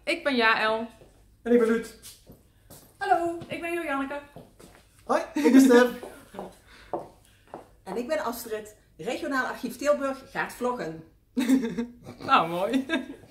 Ik ben Jaël. En ik ben Luut. Hallo, ik ben Janneke. Hoi, ik ben Stef. En ik ben Astrid. Regionaal Archief Tilburg gaat vloggen. Nou, mooi.